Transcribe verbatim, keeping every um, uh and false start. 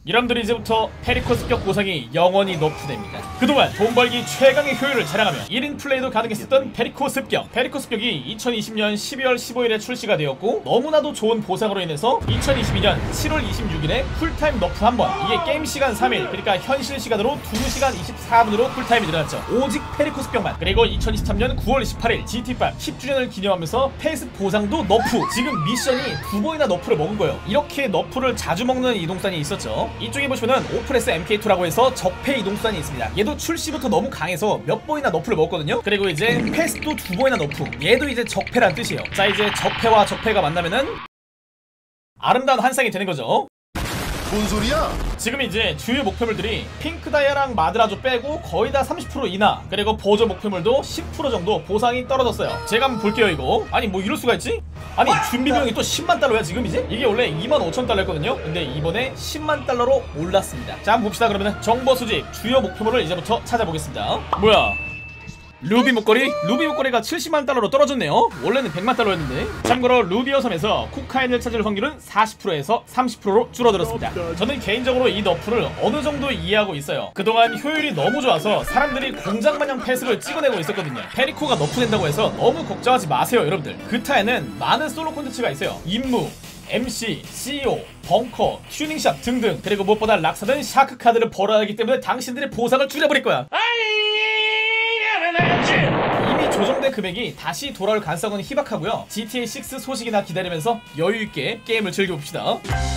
여러분들이 이제부터 페리코 습격 보상이 영원히 너프됩니다. 그동안 돈 벌기 최강의 효율을 자랑하며 일 인 플레이도 가능했었던 페리코 습격. 페리코 습격이 이천이십년 십이월 십오일에 출시가 되었고 너무나도 좋은 보상으로 인해서 이천이십이년 칠월 이십육일에 쿨타임 너프 한 번, 이게 게임 시간 삼 일, 그러니까 현실 시간으로 두 시간 이십사 분으로 쿨타임이 늘어났죠. 오직 페리코 습격만. 그리고 이천이십삼년 구월 이십팔일 지티팝 십 주년을 기념하면서 페이스 보상도 너프. 지금 미션이 두 번이나 너프를 먹은 거예요. 이렇게 너프를 자주 먹는 이동수단이 있었죠. 이쪽에 보시면은 오프레스 엠케이투라고 해서 적폐 이동수단이 있습니다. 얘도 출시부터 너무 강해서 몇 번이나 너프를 먹었거든요. 그리고 이제 패스도 두 번이나 너프. 얘도 이제 적폐란 뜻이에요. 자, 이제 적폐와 적폐가 만나면은 아름다운 한 쌍이 되는 거죠. 뭔 소리야? 지금 이제 주요 목표물들이 핑크다이아랑 마드라조 빼고 거의 다 삼십 퍼센트 인하, 그리고 보조 목표물도 십 퍼센트 정도 보상이 떨어졌어요. 제가 한번 볼게요. 이거 아니 뭐 이럴 수가 있지? 아니 준비 비용이 또 십만 달러야 지금. 이제 이게 원래 이만 오천 달러였거든요 근데 이번에 십만 달러로 올랐습니다. 자, 한번 봅시다. 그러면 정보 수집 주요 목표물을 이제부터 찾아보겠습니다. 뭐야, 루비 목걸이? 루비 목걸이가 칠십만 달러로 떨어졌네요. 원래는 백만 달러였는데. 참고로 루비 어섬에서 코카인을 찾을 확률은 사십 퍼센트에서 삼십 퍼센트로 줄어들었습니다. 저는 개인적으로 이 너프를 어느 정도 이해하고 있어요. 그동안 효율이 너무 좋아서 사람들이 공장마냥 패습을 찍어내고 있었거든요. 페리코가 너프된다고 해서 너무 걱정하지 마세요 여러분들. 그타에는 많은 솔로 콘텐츠가 있어요. 임무, 엠씨, 씨이오, 벙커, 튜닝샵 등등. 그리고 무엇보다 락사는 샤크 카드를 벌어야 하기 때문에 당신들의 보상을 줄여버릴 거야. 이미 조정된 금액이 다시 돌아올 가능성은 희박하고요. 지티에이 육 소식이나 기다리면서 여유있게 게임을 즐겨봅시다.